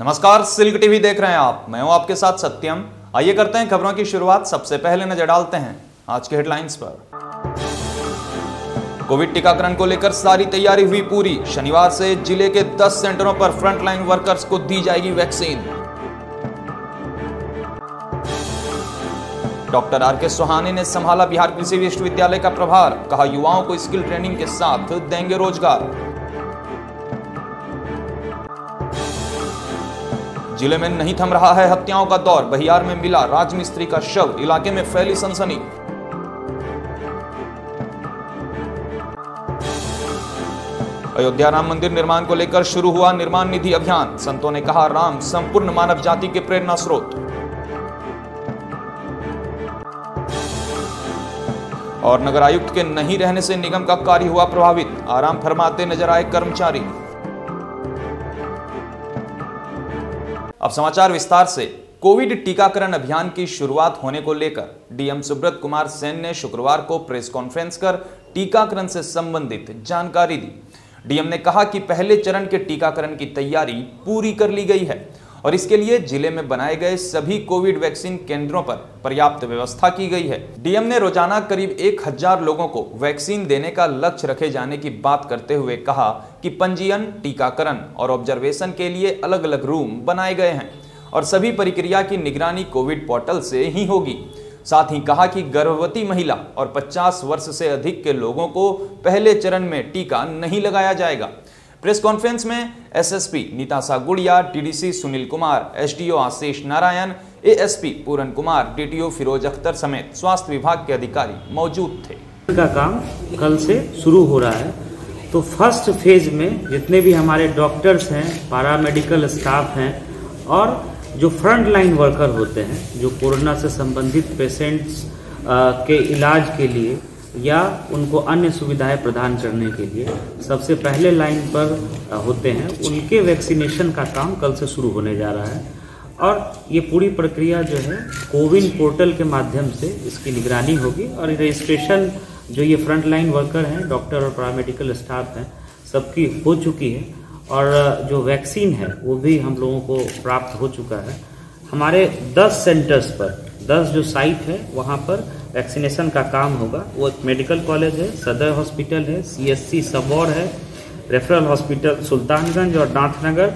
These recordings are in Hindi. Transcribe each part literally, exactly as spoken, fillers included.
नमस्कार, सिल्क टीवी देख रहे हैं आप। मैं हूं आपके साथ सत्यम। आइए करते हैं खबरों की शुरुआत। सबसे पहले नजर डालते हैं आज के हेडलाइंस पर। कोविड टीकाकरण को लेकर सारी तैयारी हुई पूरी। शनिवार से जिले के दस सेंटरों पर फ्रंटलाइन वर्कर्स को दी जाएगी वैक्सीन। डॉक्टर आर के सुहाने ने संभाला बिहार कृषि विश्वविद्यालय का प्रभार। कहा, युवाओं को स्किल ट्रेनिंग के साथ देंगे रोजगार। जिले में नहीं थम रहा है हत्याओं का दौर। बहियार में मिला राजमिस्त्री का शव। इलाके में फैली सनसनी। अयोध्या राम मंदिर निर्माण को लेकर शुरू हुआ निर्माण निधि अभियान। संतों ने कहा, राम संपूर्ण मानव जाति के प्रेरणा स्रोत। और नगर आयुक्त के नहीं रहने से निगम का कार्य हुआ प्रभावित। आराम फरमाते नजर आए कर्मचारी। अब समाचार विस्तार से। कोविड टीकाकरण अभियान की शुरुआत होने को लेकर डीएम सुब्रत कुमार सेन ने शुक्रवार को प्रेस कॉन्फ्रेंस कर टीकाकरण से संबंधित जानकारी दी। डीएम ने कहा कि पहले चरण के टीकाकरण की तैयारी पूरी कर ली गई है और इसके लिए जिले में बनाए गए सभी कोविड वैक्सीन केंद्रों पर पर्याप्त व्यवस्था की गई है। डीएम ने रोजाना करीब एक हजार लोगों को वैक्सीन देने का लक्ष्य रखे जाने की बात करते हुए कहा कि पंजीयन, टीकाकरण और ऑब्जर्वेशन के लिए अलग अलग रूम बनाए गए हैं और सभी प्रक्रिया की निगरानी कोविड पोर्टल से ही होगी। साथ ही कहा कि गर्भवती महिला और पचास वर्ष से अधिक के लोगों को पहले चरण में टीका नहीं लगाया जाएगा। प्रेस कॉन्फ्रेंस में SSP Nitasha Gudiya, DDC Sunil Kumar, SDO Ashish Narayan, ASP Puran Kumar, DTO Firoz Akhtar समेत स्वास्थ्य विभाग के अधिकारी मौजूद थे। का काम कल से शुरू हो रहा है। तो फर्स्ट फेज में जितने भी हमारे डॉक्टर्स हैं, पैरामेडिकल स्टाफ हैं और जो फ्रंट लाइन वर्कर होते हैं, जो कोरोना से संबंधित पेशेंट्स के इलाज के लिए या उनको अन्य सुविधाएं प्रदान करने के लिए सबसे पहले लाइन पर होते हैं, उनके वैक्सीनेशन का काम कल से शुरू होने जा रहा है। और ये पूरी प्रक्रिया जो है कोविन पोर्टल के माध्यम से इसकी निगरानी होगी और रजिस्ट्रेशन जो ये फ्रंट लाइन वर्कर हैं, डॉक्टर और पैरामेडिकल स्टाफ हैं, सबकी हो चुकी है और जो वैक्सीन है वो भी हम लोगों को प्राप्त हो चुका है। हमारे दस सेंटर्स पर, दस जो साइट है वहाँ पर वैक्सीनेशन का काम होगा। वो एक मेडिकल कॉलेज है, सदर हॉस्पिटल है, सीएससी सबौर है, रेफरल हॉस्पिटल सुल्तानगंज और Nathnagar,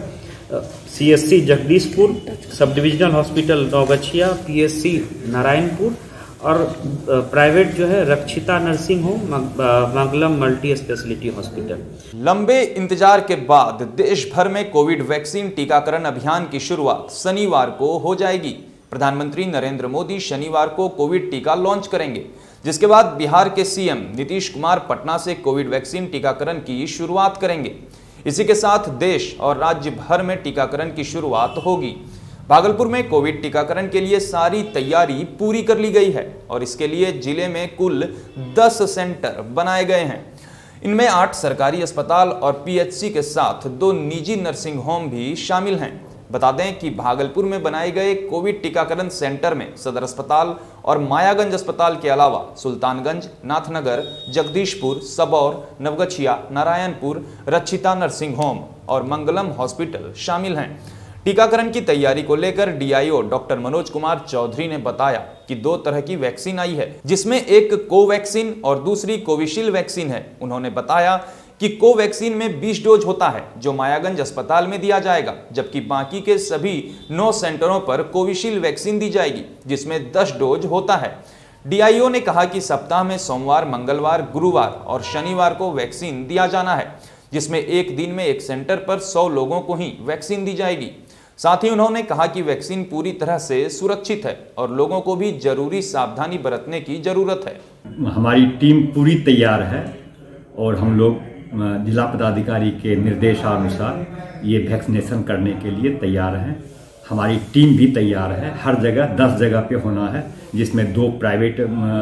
CSC Jagdishpur, sub divisional hospital Naugachia, PSC Narayanpur और प्राइवेट जो है Rakshita nursing home, Mangalam multi speciality hospital. लंबे इंतजार के बाद देश भर में कोविड वैक्सीन टीकाकरण अभियान की शुरुआत शनिवार को हो जाएगी। प्रधानमंत्री नरेंद्र मोदी शनिवार को कोविड टीका लॉन्च करेंगे, जिसके बाद बिहार के सीएम नीतीश कुमार पटना से कोविड वैक्सीन टीकाकरण की शुरुआत करेंगे। इसी के साथ देश और राज्य भर में टीकाकरण की शुरुआत होगी। भागलपुर में कोविड टीकाकरण के लिए सारी तैयारी पूरी कर ली गई है और इसके लिए जिले में कुल दस सेंटर बनाए गए हैं। इनमें आठ सरकारी अस्पताल और पीएचसी के साथ दो निजी नर्सिंग होम भी शामिल हैं। बता दें कि भागलपुर में बनाए गए कोविड टीकाकरण सेंटर में सदर अस्पताल और मायागंज अस्पताल के अलावा सुल्तानगंज, नाथनगर, जगदीशपुर, सबौर, नवगछिया, नारायणपुर, रक्षिता नर्सिंग होम और मंगलम हॉस्पिटल शामिल हैं। टीकाकरण की तैयारी को लेकर डीआईओ डॉक्टर मनोज कुमार चौधरी ने बताया कि दो तरह की वैक्सीन आई है, जिसमें एक कोवैक्सीन और दूसरी कोविशील्ड वैक्सीन है। उन्होंने बताया कि कोवैक्सीन में बीस डोज होता है जो मायागंज अस्पताल में दिया जाएगा, जबकि बाकी के सभी नौ सेंटरों पर कोविशील्ड वैक्सीन दी जाएगी जिसमें दस डोज होता है। डीआईओ ने कहा कि सप्ताह में सोमवार, मंगलवार, गुरुवार और शनिवार को वैक्सीन दिया जाना है, जिसमें एक दिन में एक सेंटर पर सौ लोगों को ही वैक्सीन दी जाएगी। साथ ही उन्होंने कहा कि वैक्सीन पूरी तरह से सुरक्षित है और लोगों को भी जरूरी सावधानी बरतने की जरूरत है। हमारी टीम पूरी तैयार है और हम लोग जिला पदाधिकारी के निर्देशानुसार ये वैक्सीनेशन करने के लिए तैयार हैं। हमारी टीम भी तैयार है। हर जगह दस जगह पे होना है, जिसमें दो प्राइवेट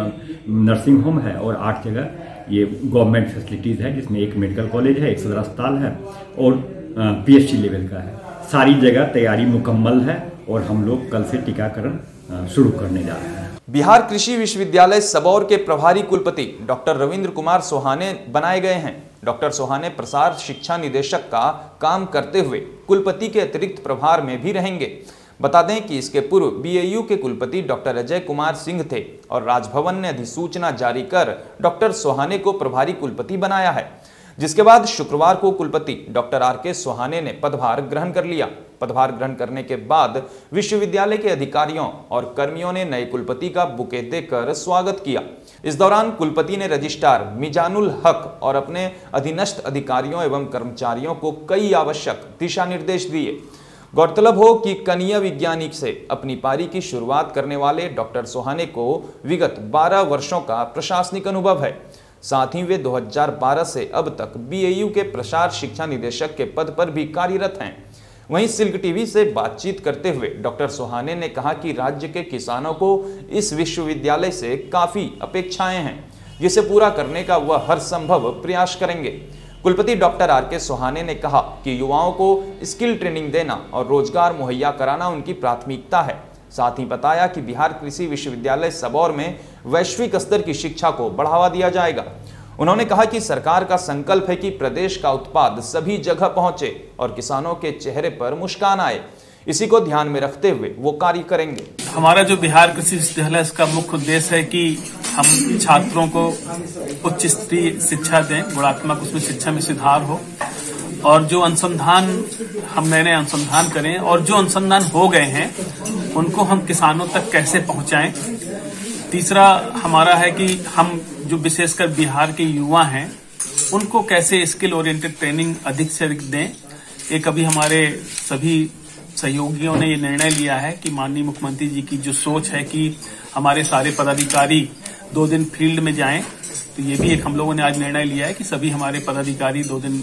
नर्सिंग होम है और आठ जगह ये गवर्नमेंट फैसिलिटीज़ है, जिसमें एक मेडिकल कॉलेज है, एक सदर अस्पताल है और पीएचसी लेवल का है। सारी जगह तैयारी मुकम्मल है और हम लोग कल से टीकाकरण शुरू करने जा रहे हैं। बिहार कृषि विश्वविद्यालय सबौर के प्रभारी कुलपति डॉक्टर रविंद्र कुमार सोहाने बनाए गए हैं। डॉक्टर सोहाने प्रसार शिक्षा निदेशक का काम करते हुए कुलपति के अतिरिक्त प्रभार में भी रहेंगे। बता दें कि इसके पूर्व बीएयू के कुलपति डॉक्टर अजय कुमार सिंह थे और राजभवन ने अधिसूचना जारी कर डॉक्टर सोहाने को प्रभारी कुलपति बनाया है, जिसके बाद शुक्रवार को कुलपति डॉक्टर आर के सोहाने ने पदभार ग्रहण कर लिया। पदभार ग्रहण करने के बाद विश्वविद्यालय के अधिकारियों और कर्मियों ने नए कुलपति का बुके देकर स्वागत किया। इस दौरान कुलपति ने रजिस्ट्रार मिजानुल हक और अपने अधीनस्थ अधिकारियों एवं कर्मचारियों को कई आवश्यक दिशा निर्देश दिए। गौरतलब हो कि कनीय विज्ञानिक से अपनी पारी की शुरुआत करने वाले डॉक्टर सोहाने को विगत बारह वर्षों का प्रशासनिक अनुभव है। साथ ही वे दो हज़ार बारह से अब तक बीएयू के प्रसार शिक्षा निदेशक के पद पर भी कार्यरत हैं। वहीं सिल्क टीवी से बातचीत करते हुए डॉक्टर सोहाने ने कहा कि राज्य के किसानों को इस विश्वविद्यालय से काफी अपेक्षाएं हैं, जिसे पूरा करने का वह हर संभव प्रयास करेंगे। कुलपति डॉक्टर आर के सोहाने ने कहा कि युवाओं को स्किल ट्रेनिंग देना और रोजगार मुहैया कराना उनकी प्राथमिकता है। साथ ही बताया कि बिहार कृषि विश्वविद्यालय सबौर में वैश्विक स्तर की शिक्षा को बढ़ावा दिया जाएगा। उन्होंने कहा कि सरकार का संकल्प है कि प्रदेश का उत्पाद सभी जगह पहुंचे और किसानों के चेहरे पर मुस्कान आए। इसी को ध्यान में रखते हुए वो कार्य करेंगे। हमारा जो बिहार कृषि विश्वविद्यालय, इसका मुख्य उद्देश्य है कि हम छात्रों को उच्च स्तरीय शिक्षा दें, गुणात्मक उसमें शिक्षा में सुधार हो, और जो अनुसंधान हम नए नए अनुसंधान करें और जो अनुसंधान हो गए हैं उनको हम किसानों तक कैसे पहुंचाएं। तीसरा हमारा है कि हम जो विशेषकर बिहार के युवा हैं उनको कैसे स्किल ओरिएंटेड ट्रेनिंग अधिक से अधिक दें। एक अभी हमारे सभी सहयोगियों ने ये निर्णय लिया है कि माननीय मुख्यमंत्री जी की जो सोच है कि हमारे सारे पदाधिकारी दो दिन फील्ड में जाएं, तो ये भी एक हम लोगों ने आज निर्णय लिया है कि सभी हमारे पदाधिकारी दो दिन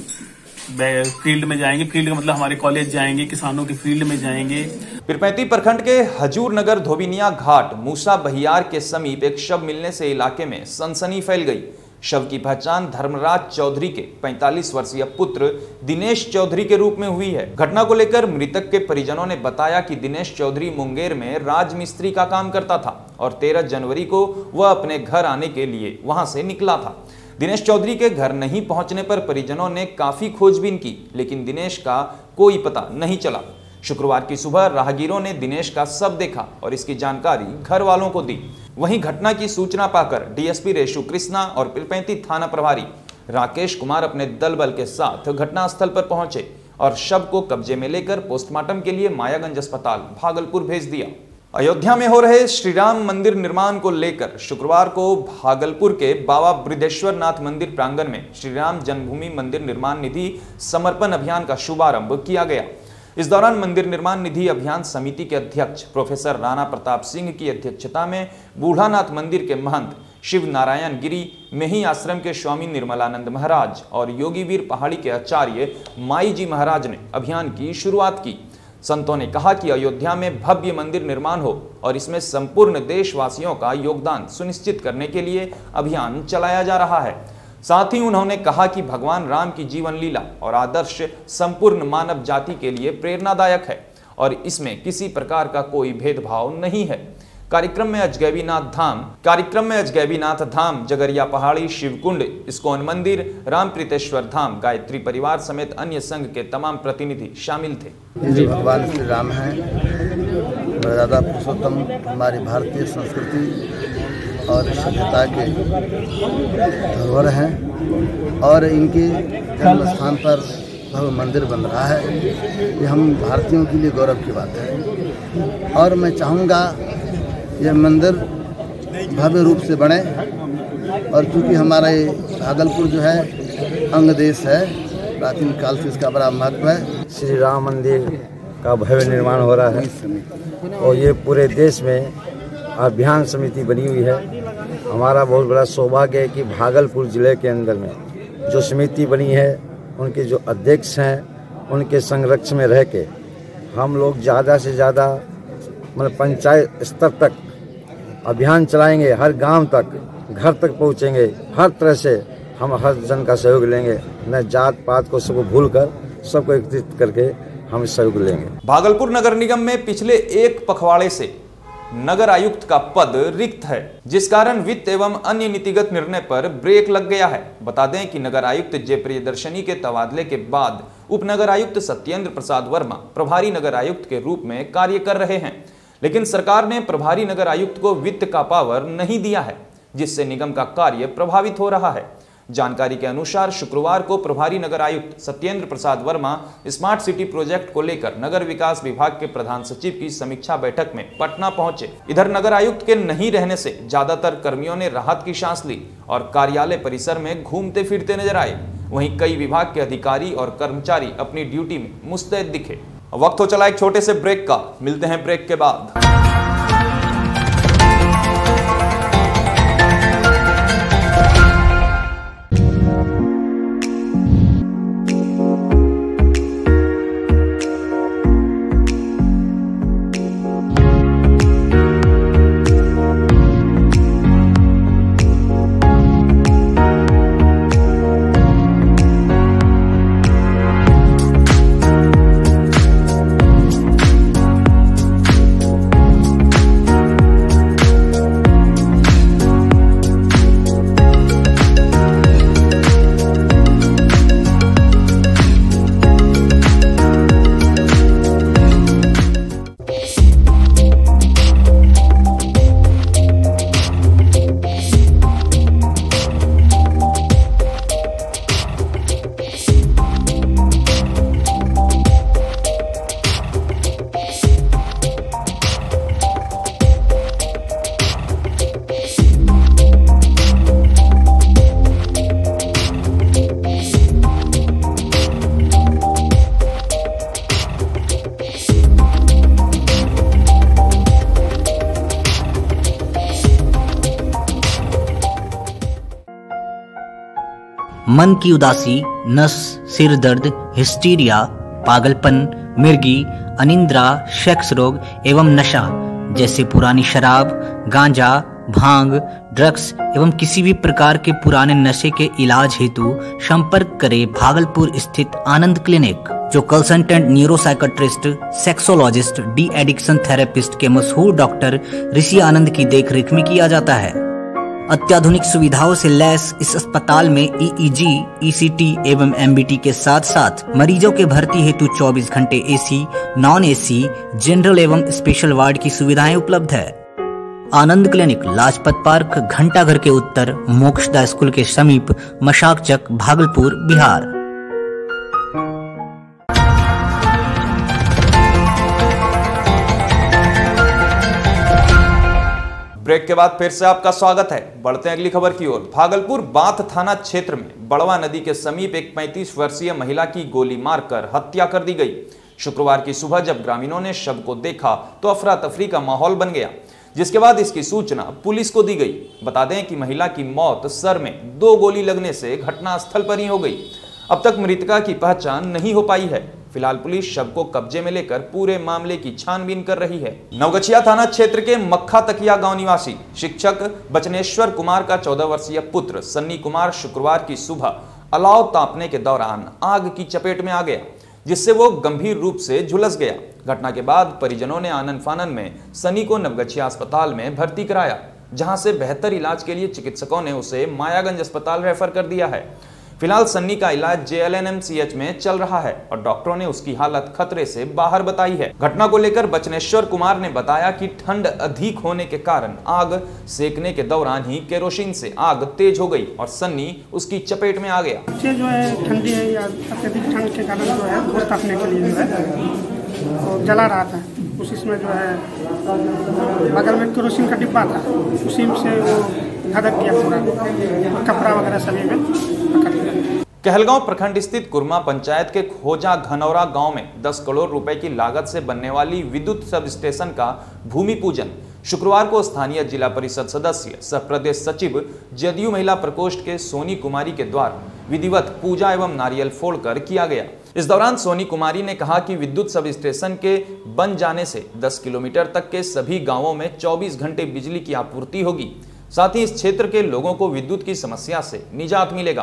फील्ड में जाएंगे। फील्ड का मतलब हमारे कॉलेज जाएंगे, किसानों के फील्ड में जाएंगे। पीरपैंती प्रखंड के हजूर नगर धोबिनिया घाट मूसा बहियार के समीप एक शव मिलने से इलाके में सनसनी फैल गई। शव की पहचान धर्मराज चौधरी के पैंतालीस वर्षीय पुत्र दिनेश चौधरी के रूप में हुई है। घटना को लेकर मृतक के परिजनों ने बताया कि दिनेश चौधरी मुंगेर में राजमिस्त्री का काम करता था और तेरह जनवरी को वह अपने घर आने के लिए वहां से निकला था। दिनेश चौधरी के घर नहीं पहुंचने पर परिजनों ने काफी खोजबीन की, लेकिन दिनेश का कोई पता नहीं चला। शुक्रवार की सुबह राहगीरों ने दिनेश का शव देखा और इसकी जानकारी घर वालों को दी। वहीं घटना की सूचना पाकर डीएसपी रेशु कृष्णा और पीरपैंती थाना प्रभारी राकेश कुमार अपने दल बल के साथ घटनास्थल पर पहुंचे और शव को कब्जे में लेकर पोस्टमार्टम के लिए मायागंज अस्पताल भागलपुर भेज दिया। अयोध्या में हो रहे श्री राम मंदिर निर्माण को लेकर शुक्रवार को भागलपुर के बाबा बृहदेश्वर नाथ मंदिर प्रांगण में श्री राम जन्मभूमि मंदिर निर्माण निधि समर्पण अभियान का शुभारंभ किया गया। इस दौरान मंदिर निर्माण निधि अभियान समिति के अध्यक्ष प्रोफेसर राणा प्रताप सिंह की अध्यक्षता में बूढ़ानाथ मंदिर के महंत शिव नारायण गिरी, मेही आश्रम के स्वामी निर्मलानंद महाराज और योगीवीर पहाड़ी के आचार्य माई जी महाराज ने अभियान की शुरुआत की। संतों ने कहा कि अयोध्या में भव्य मंदिर निर्माण हो और इसमें संपूर्ण देशवासियों का योगदान सुनिश्चित करने के लिए अभियान चलाया जा रहा है। साथ ही उन्होंने कहा कि भगवान राम की जीवन लीला और आदर्श संपूर्ण मानव जाति के लिए प्रेरणादायक है और इसमें किसी प्रकार का कोई भेदभाव नहीं है। कार्यक्रम में अजगैबीनाथ धाम कार्यक्रम में अजगैबीनाथ धाम, जगरिया पहाड़ी, शिवकुंड, इस्कॉन मंदिर, रामप्रीतेश्वर धाम, गायत्री परिवार समेत अन्य संघ के तमाम प्रतिनिधि शामिल थे। जी भगवान श्री राम हैं, दादा पुरुषोत्तम हमारी भारतीय संस्कृति और सभ्यता के धरोहर हैं और इनके जन्म स्थान पर भव्य मंदिर बन रहा है। ये हम भारतीयों के लिए गौरव की बात है और मैं चाहूँगा यह मंदिर भव्य रूप से बने और चूँकि हमारा ये भागलपुर जो है अंग देश है, प्राचीन काल से इसका बड़ा महत्व है। श्री राम मंदिर का भव्य निर्माण हो रहा है और ये पूरे देश में अभियान समिति बनी हुई है। हमारा बहुत बड़ा सौभाग्य है कि भागलपुर जिले के अंदर में जो समिति बनी है, उनके जो अध्यक्ष हैं, उनके संरक्षण में रह के हम लोग ज़्यादा से ज़्यादा मतलब पंचायत स्तर तक अभियान चलाएंगे, हर गांव तक, घर तक पहुंचेंगे। हर तरह से हम हर जन का सहयोग लेंगे, न जात पात को सबको भूल कर सबको एकत्रित करके हम सहयोग लेंगे। भागलपुर नगर निगम में पिछले एक पखवाड़े से नगर आयुक्त का पद रिक्त है, जिस कारण वित्त एवं अन्य नीतिगत निर्णय पर ब्रेक लग गया है। बता दें कि नगर आयुक्त जय प्रियदर्शनी के तबादले के बाद उप नगर आयुक्त सत्येंद्र प्रसाद वर्मा प्रभारी नगर आयुक्त के रूप में कार्य कर रहे हैं, लेकिन सरकार ने प्रभारी नगर आयुक्त को वित्त का पावर नहीं दिया है, जिससे निगम का कार्य प्रभावित हो रहा है। जानकारी के अनुसार शुक्रवार को प्रभारी नगर आयुक्त Satyendra Prasad Verma smart city project को लेकर नगर विकास विभाग के प्रधान सचिव की समीक्षा बैठक में पटना पहुंचे। इधर नगर आयुक्त के नहीं रहने से ज्यादातर कर्मियों ने राहत की सांस ली और कार्यालय परिसर में घूमते फिरते नजर आए। वहीं कई विभाग के अधिकारी और कर्मचारी अपनी ड्यूटी में मुस्तैद दिखे। वक्त हो चला एक छोटे से ब्रेक का, मिलते हैं ब्रेक के बाद। मन की उदासी, नस, सिर दर्द, हिस्टीरिया, पागलपन, मिर्गी, अनिंद्रा, सेक्स रोग एवं नशा जैसे पुरानी शराब, गांजा, भांग, ड्रग्स एवं किसी भी प्रकार के पुराने नशे के इलाज हेतु संपर्क करें भागलपुर स्थित आनंद क्लिनिक, जो consultant neuropsychiatrist, sexologist, de addiction therapist के मशहूर डॉक्टर ऋषि आनंद की देखरेख में किया जाता है। अत्याधुनिक सुविधाओं से लैस इस अस्पताल में ईईजी, ईसीटी एवं एमबीटी के साथ साथ मरीजों के भर्ती हेतु चौबीस घंटे एसी, नॉन एसी, जनरल एवं स्पेशल वार्ड की सुविधाएं उपलब्ध है। आनंद क्लिनिक लाजपत पार्क, घंटाघर के उत्तर, मोक्षदा स्कूल के समीप, मशाक चक, भागलपुर, बिहार। ब्रेक के बाद फिर से आपका स्वागत है। बढ़ते हैं अगली खबर की ओर। भागलपुर बाथ थाना क्षेत्र में बड़वा नदी के समीप एक पैंतीस वर्षीय महिला की गोली मारकर हत्या कर दी गई। शुक्रवार की सुबह जब ग्रामीणों ने शव को देखा तो अफरा तफरी का माहौल बन गया, जिसके बाद इसकी सूचना पुलिस को दी गई। बता दें कि महिला की मौत सर में दो गोली लगने से घटनास्थल पर ही हो गई। अब तक मृतका की पहचान नहीं हो पाई है। फिलहाल पुलिस शव को कब्जे में लेकर पूरे मामले की छानबीन कर रही है। नवगछिया थाना क्षेत्र के मक्खा तकिया गांव निवासी शिक्षक बचनेश्वर कुमार का चौदह वर्षीय पुत्र सन्नी कुमार शुक्रवार की सुबह अलाव तापने के दौरान आग की चपेट में आ गया, जिससे वो गंभीर रूप से झुलस गया। घटना के बाद परिजनों ने आनन फानन में सन्नी को नवगछिया अस्पताल में भर्ती कराया, जहां से बेहतर इलाज के लिए चिकित्सकों ने उसे मायागंज अस्पताल रेफर कर दिया है। फिलहाल सन्नी का इलाज जेएलएनएमसीएच में चल रहा है और डॉक्टरों ने उसकी हालत खतरे से बाहर बताई है। घटना को लेकर बचनेश्वर कुमार ने बताया कि ठंड अधिक होने के कारण आग सेकने के दौरान ही केरोसिन से आग तेज हो गई और सन्नी उसकी चपेट में आ गया। बच्चे जो है ठंडी है या अत्यधिक ठंड के कारण जो है घोष तापने के लिए जो है और जला रहा था। उसी में जो है बगल में केरोसिन का डिब्बा था, उसी से वो धधक गया पूरा, कपड़ा वगैरह सभी में पकड़ लिया। कहलगांव प्रखंड स्थित कुरमा पंचायत के खोजा घनौरा गांव में दस करोड़ रुपए की लागत से बनने वाली विद्युत सब स्टेशन का भूमि पूजन शुक्रवार को स्थानीय जिला परिषद सदस्य सह प्रदेश सचिव जदयू महिला प्रकोष्ठ के सोनी कुमारी के द्वारा विधिवत पूजा एवं नारियल फोड़कर किया गया। इस दौरान सोनी कुमारी ने कहा कि विद्युत सब स्टेशन के बन जाने से दस किलोमीटर तक के सभी गांवों में चौबीस घंटे बिजली की आपूर्ति होगी। साथ ही इस क्षेत्र के लोगों को विद्युत की समस्या से निजात मिलेगा।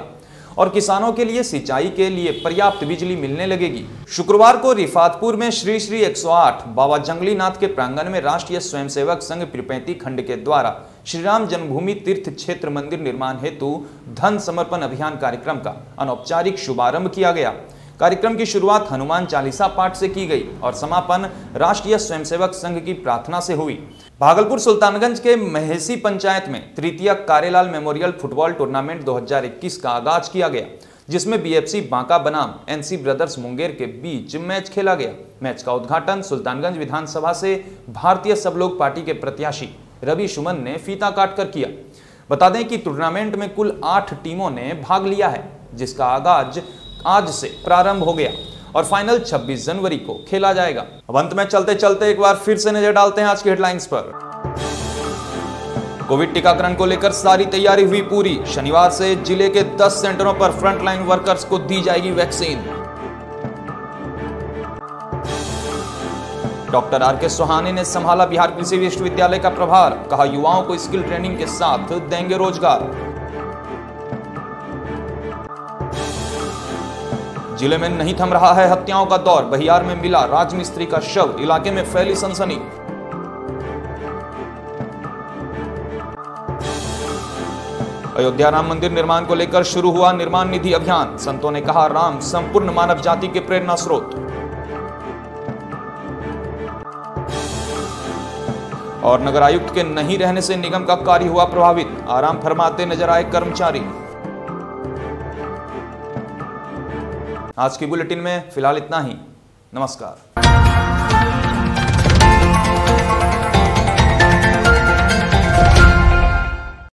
और किसानों के लिए सिंचाई के लिए पर्याप्त बिजली मिलने लगेगी। शुक्रवार को रिफातपुर में श्री श्री एक सौ आठ बाबा जंगलीनाथ के प्रांगण में राष्ट्रीय स्वयंसेवक संघ पीरपैंती खंड के द्वारा श्री राम जन्मभूमि तीर्थ क्षेत्र मंदिर निर्माण हेतु धन समर्पण अभियान कार्यक्रम का अनौपचारिक शुभारंभ किया गया। कार्यक्रम की शुरुआत हनुमान चालीसा पाठ से की गई और समापन राष्ट्रीय स्वयंसेवक संघ की प्रार्थना से हुई। भागलपुर सुल्तानगंज के महेसी पंचायत में तृतीय कारेलाल मेमोरियल फुटबॉल टूर्नामेंट दो हज़ार इक्कीस का आगाज किया गया, जिसमें बीएफसी बांका बनाम एनसी ब्रदर्स मुंगेर के बीच मैच खेला गया। मैच का उद्घाटन सुल्तानगंज विधानसभा से भारतीय सब लोग पार्टी के प्रत्याशी रवि सुमन ने फीता काटकर किया। बता दें कि टूर्नामेंट में कुल आठ टीमों ने भाग लिया है, जिसका आगाज आज से प्रारंभ हो गया और फाइनल छब्बीस जनवरी को खेला जाएगा। अब अंत में चलते चलते एक बार फिर से नजर डालते हैं आज की हेडलाइंस पर। कोविड टीकाकरण को लेकर सारी तैयारी हुई पूरी। शनिवार से जिले के दस सेंटरों पर फ्रंटलाइन वर्कर्स को दी जाएगी वैक्सीन। डॉक्टर आर के सोहानी ने संभाला बिहार कृषि विश्वविद्यालय का प्रभार, कहा युवाओं को स्किल ट्रेनिंग के साथ देंगे रोजगार। जिले में नहीं थम रहा है हत्याओं का दौर, बहियार में मिला राजमिस्त्री का शव, इलाके में फैली सनसनी। अयोध्या राम मंदिर निर्माण को लेकर शुरू हुआ निर्माण निधि अभियान, संतों ने कहा राम संपूर्ण मानव जाति के प्रेरणा स्रोत। और नगर आयुक्त के नहीं रहने से निगम का कार्य हुआ प्रभावित, आराम फरमाते नजर आए कर्मचारी। आज की बुलेटिन में फिलहाल इतना ही। नमस्कार।